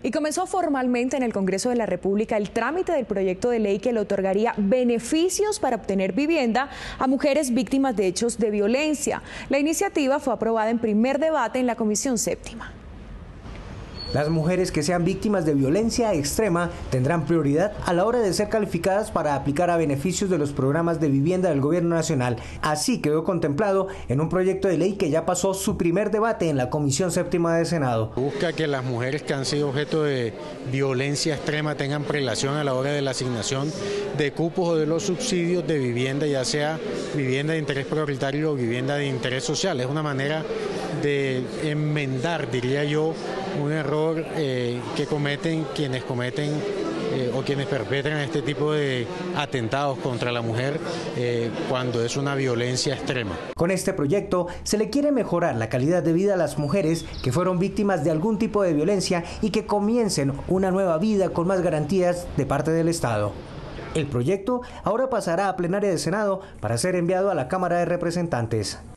Y comenzó formalmente en el Congreso de la República el trámite del proyecto de ley que le otorgaría beneficios para obtener vivienda a mujeres víctimas de hechos de violencia. La iniciativa fue aprobada en primer debate en la Comisión Séptima. Las mujeres que sean víctimas de violencia extrema tendrán prioridad a la hora de ser calificadas para aplicar a beneficios de los programas de vivienda del Gobierno Nacional. Así quedó contemplado en un proyecto de ley que ya pasó su primer debate en la Comisión Séptima del Senado. Busca que las mujeres que han sido objeto de violencia extrema tengan prelación a la hora de la asignación de cupos o de los subsidios de vivienda, ya sea vivienda de interés prioritario o vivienda de interés social. Es una manera de enmendar, diría yo, un error que cometen quienes o quienes perpetran este tipo de atentados contra la mujer cuando es una violencia extrema. Con este proyecto se le quiere mejorar la calidad de vida a las mujeres que fueron víctimas de algún tipo de violencia y que comiencen una nueva vida con más garantías de parte del Estado. El proyecto ahora pasará a plenaria del Senado para ser enviado a la Cámara de Representantes.